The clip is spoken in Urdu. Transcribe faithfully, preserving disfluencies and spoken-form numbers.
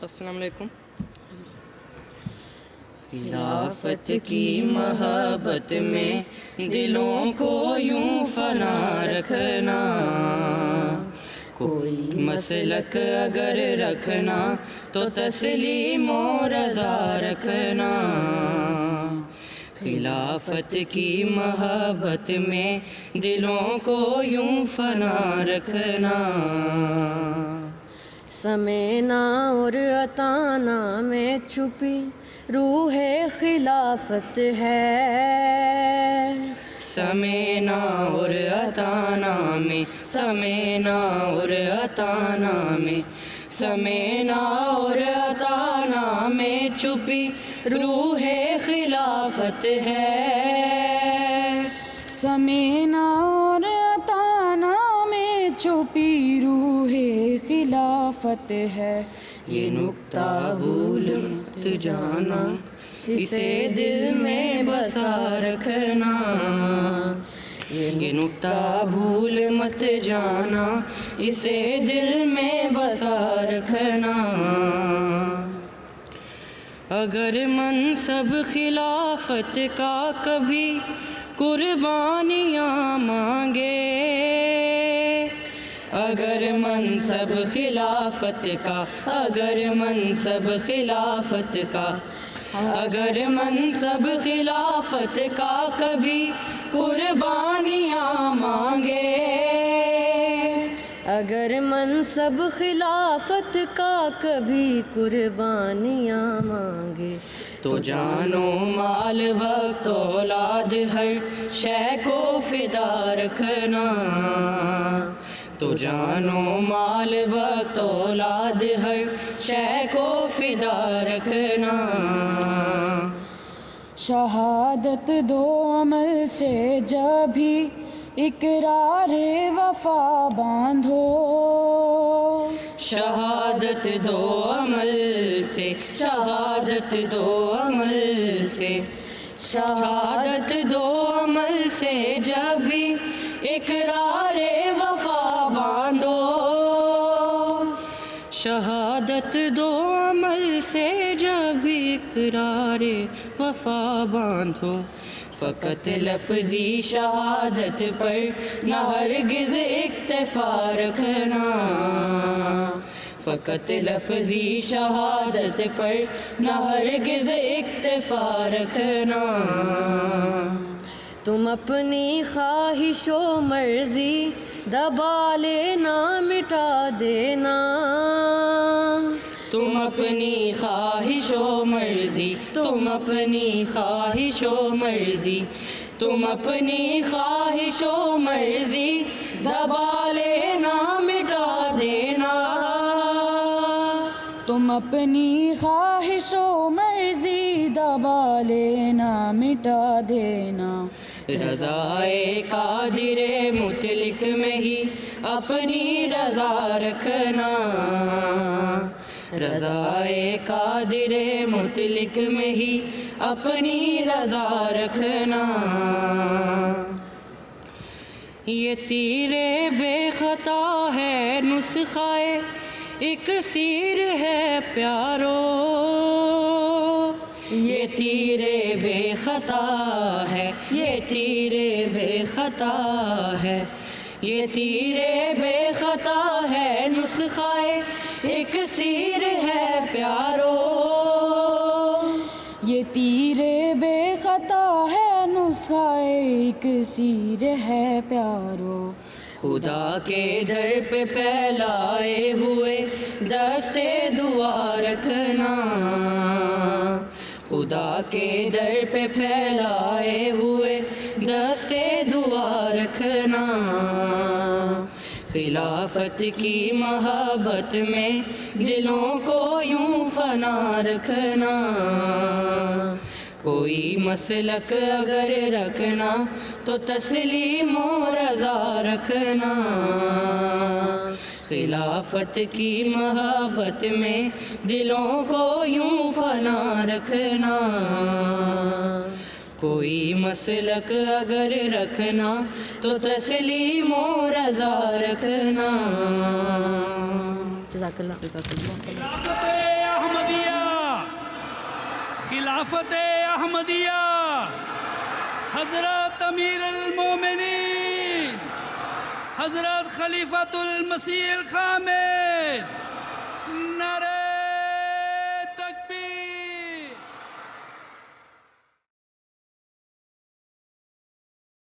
السلام علیکم۔ خلافت کی محبت میں دلوں کو یوں فنا رکھنا، کوئی مسلک اگر رکھنا تو تسلیم و رضا رکھنا۔ خلافت کی محبت میں دلوں کو یوں فنا رکھنا، سمینا اور عطانا میں چھپی روح خلافت ہے، سمینا اور عطانا میں، سمینا اور عطانا میں، سمینا اور عطانا میں چھپی روح خلافت ہے، سمینا اور عطانا میں چھپی روح خلافت ہے۔ یہ نکتہ بھول مت جانا، اسے دل میں بسا رکھنا، یہ نکتہ بھول مت جانا، اسے دل میں بسا رکھنا۔ اگر منصب خلافت کا کبھی قربانیاں مانگے، اگر منصب خلافت کا، اگر منصب خلافت کا، اگر منصب خلافت کا کبھی قربانیاں مانگے، اگر منصب خلافت کا کبھی قربانیاں مانگے، تو جانو مال وقت اولاد ہر شے کو فدا رکھنا، تو جانو مال وقت اولاد ہر شے کو فدا رکھنا۔ شہادت دو عمل سے جب بھی اقرار وفا باندھو، شہادت دو عمل سے، شہادت دو عمل سے، شہادت دو عمل سے جب بھی اقرار وفا باندھو، شہادت دو عمل سے جب بھی اقرار وفا باندھو۔ فقط لفظی شہادت پر نہ ہرگز اکتفا رکھنا، فقط لفظی شہادت پر نہ ہرگز اکتفا رکھنا۔ تم اپنی خواہش و مرضی دبا لینا مٹا دینا، تم اپنی خواہش و مرضی، تم اپنی خواہش و مرضی، تم اپنی خواہش و مرضی دبا لینا مٹا دینا، تم اپنی خواہش و مرضی دبا لینا مٹا دینا۔ رضائے قادر مطلق میں ہی اپنی رضا رکھنا، رضائے قادر مطلق میں ہی اپنی رضا رکھنا۔ یہ تیر بے خطا ہے نسخہ اکسیر ہے پیارو، یہ تیر بے خطا ہے، یہ تیر بے خطا ہے، یہ تیر بے خطا ہے نسخہ اکسیر ہے پیارو، یہ تیر بے خطا ہے نسخہ اکسیر ہے پیارو۔ خدا کے در پہ پھیلائے ہوئے دستے دعا رکھنا، خدا کے در پہ پھیلائے ہوئے دستے دعا رکھنا۔ خلافت کی محبت میں دلوں کو یوں فنا رکھنا، کوئی مسلک اگر رکھنا تو تسلیم و رضا رکھنا، خلافت کی محبت میں دلوں کو یوں فنا رکھنا، کوئی مسلک اگر رکھنا تو تسلیم و رضا رکھنا۔ جزاک اللہ. خلافت احمدیہ خلافت احمدیہ حضرت امیر المومنین حضرت خلیفۃ المسیح الخامس